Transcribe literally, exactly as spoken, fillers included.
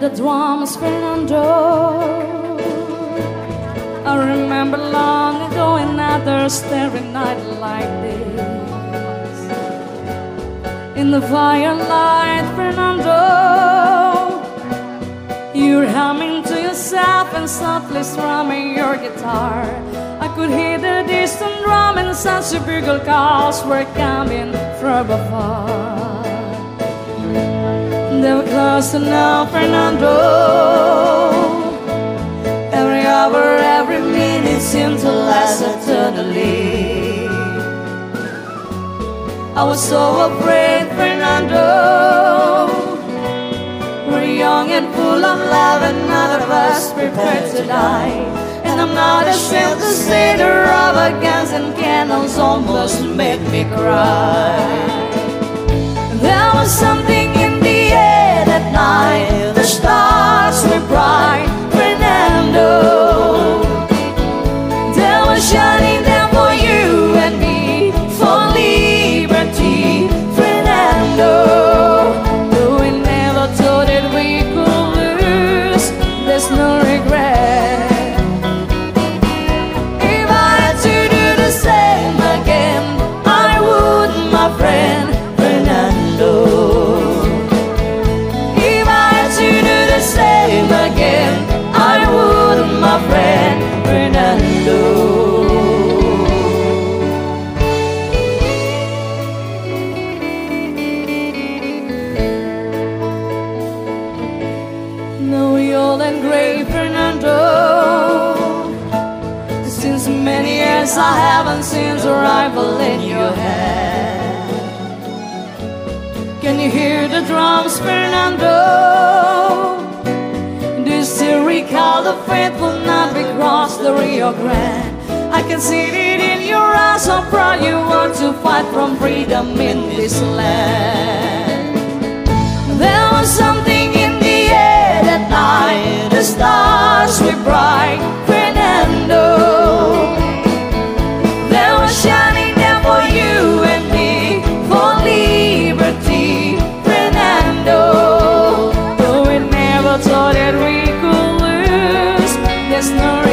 the drums, Fernando. I remember long ago another starry night like this. In the firelight, Fernando, you're humming to yourself and softly strumming your guitar. I could hear the distant drum and such a bugle calls were coming from afar. They were close to now, Fernando. Every hour, every minute seemed to last eternally. I was so afraid, Fernando. We're young and full of love, and none of us prepared to die. And I'm not ashamed to say the rubber guns and candles almost made me cry. There was something in the air that night. The stars were bright, Fernando. They were shining there for you and me, for liberty, Fernando. Though we never thought that we could lose, there's no regret. If I had to do the same again, I would, my friend, Fernando. If I had to do the same again, I would, my friend, Fernando. Now you're old and gray, Fernando. Since many years I haven't seen the rifle in your hand. Can you hear the drums, Fernando? Do you still recall the faithful night we crossed the Rio Grande? I can see it in your eyes, how proud you are to fight from freedom in this land. There was something in the air that night. The stars were bright, Fernando. They were shining there for you and me, for liberty, Fernando. Though we never thought that we could lose, there's no